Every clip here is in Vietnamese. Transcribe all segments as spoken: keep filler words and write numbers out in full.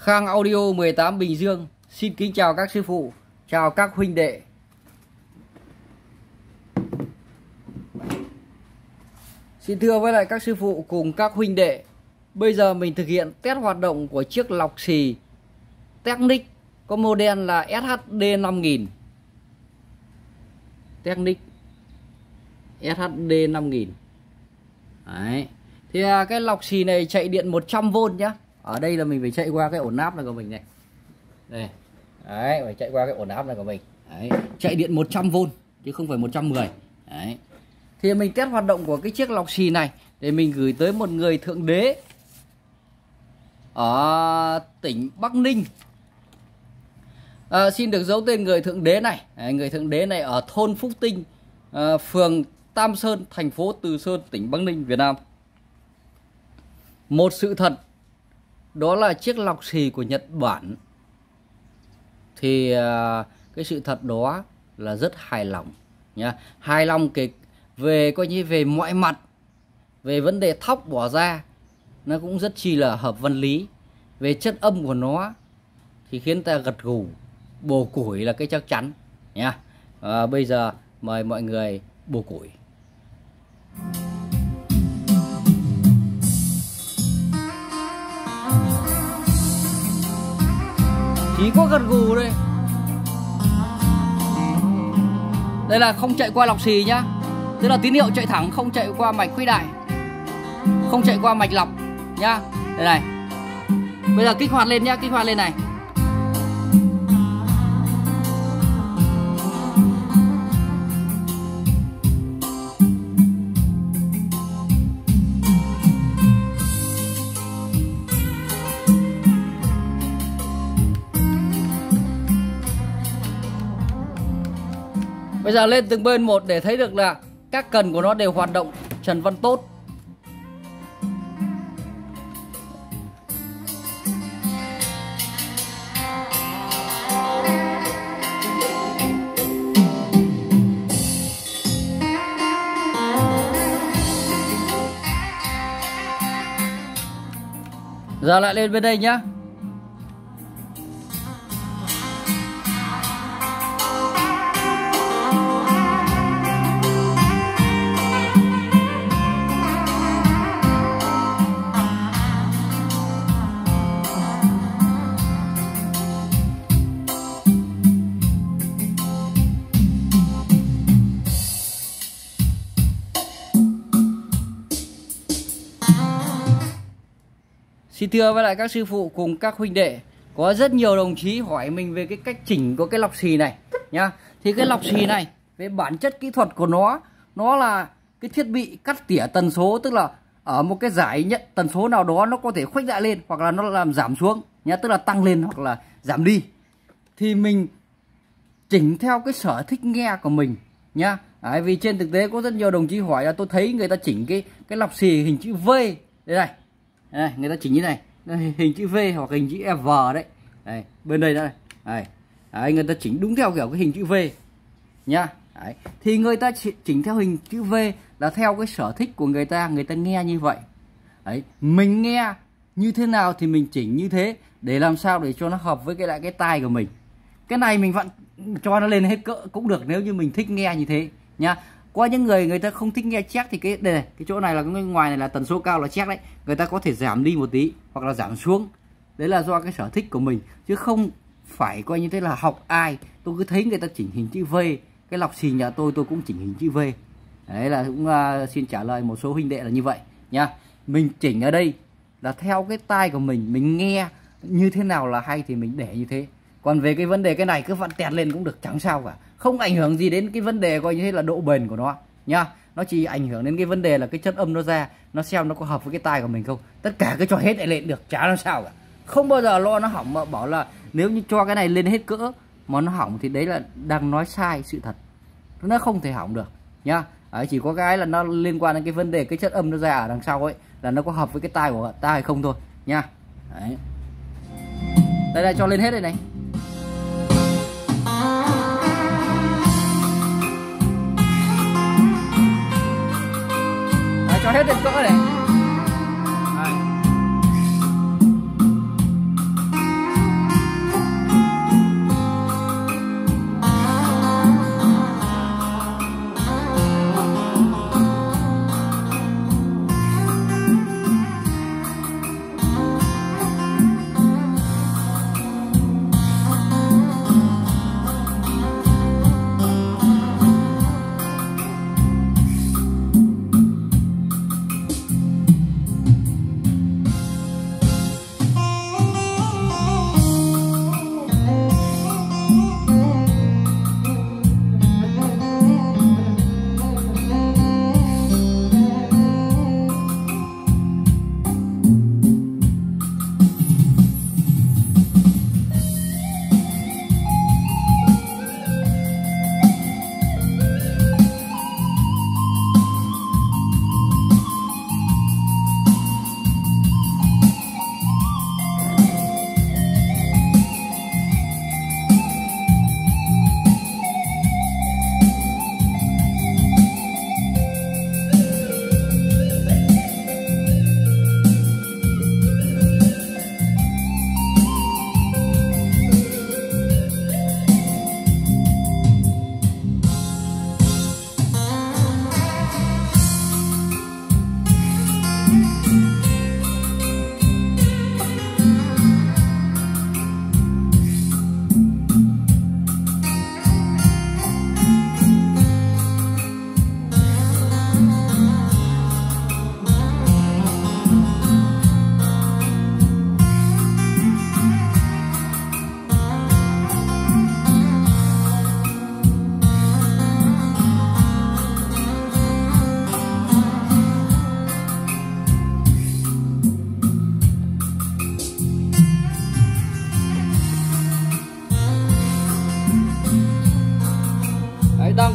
Khang Audio mười tám Bình Dương xin kính chào các sư phụ, chào các huynh đệ. Xin thưa với lại các sư phụ cùng các huynh đệ, bây giờ mình thực hiện test hoạt động của chiếc lọc xì Technic có model là ét hát đê năm nghìn. Technic ét hát đê năm nghìn. Đấy. Thì cái lọc xì này chạy điện một trăm vôn nhá. Ở đây là mình phải chạy qua cái ổn áp này của mình này. Đây. Đấy, phải chạy qua cái ổn áp này của mình. Đấy, chạy điện một trăm vôn chứ không phải một trăm mười. Đấy. Thì mình test hoạt động của cái chiếc lọc xì này để mình gửi tới một người thượng đế ở tỉnh Bắc Ninh. À, xin được giấu tên người thượng đế này. Đấy, người thượng đế này ở thôn Phúc Tinh, à, phường Tam Sơn, thành phố Từ Sơn, tỉnh Bắc Ninh, Việt Nam. Một sự thật đó là chiếc lọc xì của Nhật Bản thì à, cái sự thật đó là rất hài lòng nhá. Hài lòng kể về coi như về mọi mặt, về vấn đề thóc bỏ ra nó cũng rất chi là hợp văn lý. Về chất âm của nó thì khiến ta gật gù, bổ củi là cái chắc chắn nha. À, bây giờ mời mọi người bổ củi. Chỉ có gật gù đây. Đây là không chạy qua lọc xì nhá. Tức là tín hiệu chạy thẳng, không chạy qua mạch khuếch đại, không chạy qua mạch lọc nhá. Đây này. Bây giờ kích hoạt lên nhá, kích hoạt lên này. Bây giờ lên từng bên một để thấy được là các cần của nó đều hoạt động trần văn tốt. Giờ lại lên bên đây nhá. Xin thưa với lại các sư phụ cùng các huynh đệ, có rất nhiều đồng chí hỏi mình về cái cách chỉnh của cái lọc xì này nhá. Thì cái lọc xì này về bản chất kỹ thuật của nó, nó là cái thiết bị cắt tỉa tần số, tức là ở một cái giải nhận tần số nào đó nó có thể khuếch đại lên hoặc là nó làm giảm xuống nhá, tức là tăng lên hoặc là giảm đi. Thì mình chỉnh theo cái sở thích nghe của mình nhá. Đấy, vì trên thực tế có rất nhiều đồng chí hỏi là tôi thấy người ta chỉnh cái cái lọc xì hình chữ V đây này. Đây, người ta chỉnh như này, đây, hình chữ V hoặc hình chữ V đấy. Đây, bên đây đây. Đây. Đấy, người ta chỉnh đúng theo kiểu cái hình chữ V nhá. Đấy. Thì người ta chỉnh theo hình chữ V là theo cái sở thích của người ta, người ta nghe như vậy. Đấy, mình nghe như thế nào thì mình chỉnh như thế để làm sao để cho nó hợp với cái lại cái tai của mình. Cái này mình vẫn cho nó lên hết cỡ cũng được nếu như mình thích nghe như thế nhá. Có những người người ta không thích nghe chép thì cái đây này, cái chỗ này là cái ngoài này là tần số cao là chép đấy, người ta có thể giảm đi một tí hoặc là giảm xuống. Đấy là do cái sở thích của mình chứ không phải coi như thế là học ai. Tôi cứ thấy người ta chỉnh hình chữ V, cái lọc xì nhà tôi tôi cũng chỉnh hình chữ V. Đấy là cũng uh, xin trả lời một số huynh đệ là như vậy nha. Mình chỉnh ở đây là theo cái tai của mình, mình nghe như thế nào là hay thì mình để như thế. Còn về cái vấn đề cái này cứ vặn tẹt lên cũng được, chẳng sao cả, không ảnh hưởng gì đến cái vấn đề coi như thế là độ bền của nó nhá. Nó chỉ ảnh hưởng đến cái vấn đề là cái chất âm nó ra, nó xem nó có hợp với cái tai của mình không. Tất cả cái cho hết lại lên được, chả làm sao cả, không bao giờ lo nó hỏng. Mà bảo là nếu như cho cái này lên hết cỡ mà nó hỏng thì đấy là đang nói sai sự thật, nó không thể hỏng được nhá. Đấy, chỉ có cái là nó liên quan đến cái vấn đề cái chất âm nó ra ở đằng sau ấy, là nó có hợp với cái tai của ta hay không thôi nha. Đấy. Đây là cho lên hết đây này. Đấy, cho hết đến cỡ này. Đấy.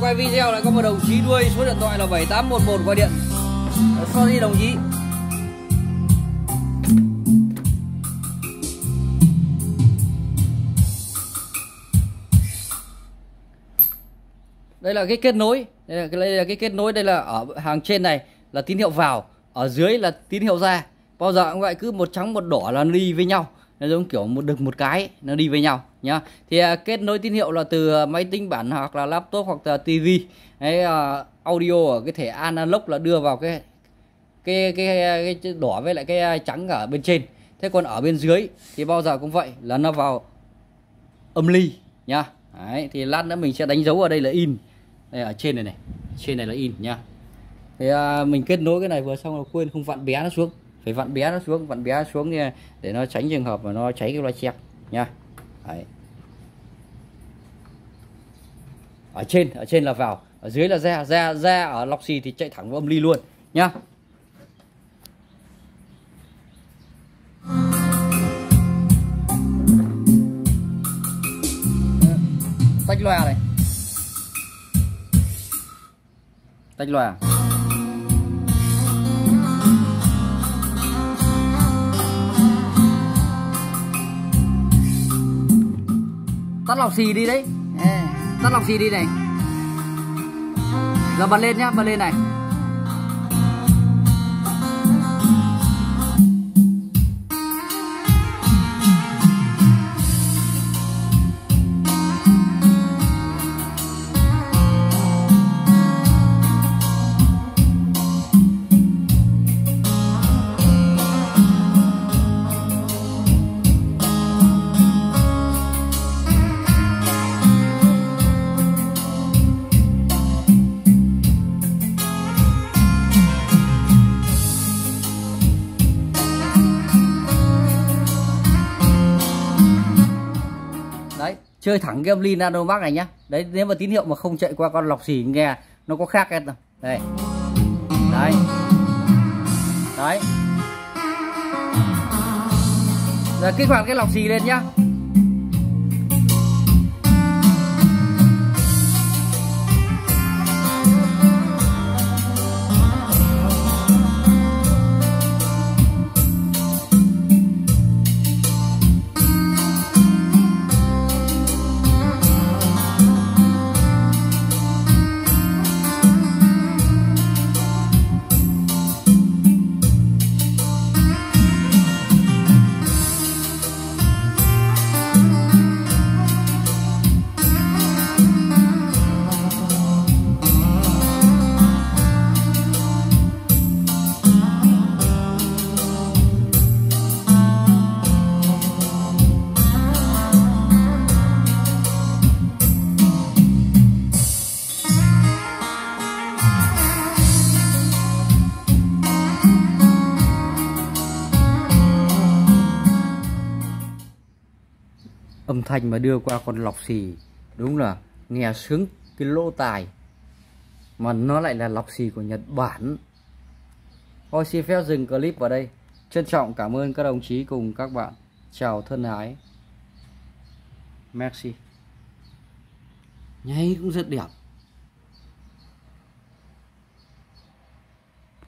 quay video lại có một đồng chí đuôi số điện thoại là bảy tám một một gọi điện. Sorry đồng chí. Đây là cái kết nối, đây là cái, đây là cái kết nối, đây là ở hàng trên này là tín hiệu vào, ở dưới là tín hiệu ra. Bao giờ cũng vậy, cứ một trắng một đỏ là nó đi với nhau, nó giống kiểu một đực một cái nó đi với nhau nhá. Thì uh, kết nối tín hiệu là từ uh, máy tính bảng hoặc là laptop hoặc là tivi. Đấy, uh, audio ở cái thẻ analog là đưa vào cái cái cái, cái, cái đỏ với lại cái trắng ở bên trên. Thế còn ở bên dưới thì bao giờ cũng vậy, là nó vào âm ly nhá. Đấy, thì lát nữa mình sẽ đánh dấu ở đây là in. Đây ở trên này này, trên này là in nhá. Thì uh, mình kết nối cái này vừa xong là quên không vặn bé nó xuống, phải vặn bé nó xuống, vặn bé nó xuống để nó tránh trường hợp mà nó cháy cái loa chép nha. Đấy. Ở trên, ở trên là vào, ở dưới là ra, ra ra ở lọc xì thì chạy thẳng vào âm ly luôn nhá. Tách loa này, tách loa. Tắt lọc xì đi đấy. À, tắt lọc xì đi này. Giờ bật lên nhá, bật lên này. Đấy, chơi thẳng cái âm ly nano max này nhá. Đấy, nếu mà tín hiệu mà không chạy qua con lọc xì nghe nó có khác cái nào. Đây. Đấy. Đấy. Giờ kích hoạt cái lọc xì lên nhá. Âm thanh mà đưa qua con lọc xì đúng là nghe sướng cái lỗ tai, mà nó lại là lọc xì của Nhật Bản. Thôi xin phép dừng clip vào đây. Trân trọng cảm ơn các đồng chí cùng các bạn. Chào thân ái. Merci. Nháy cũng rất đẹp.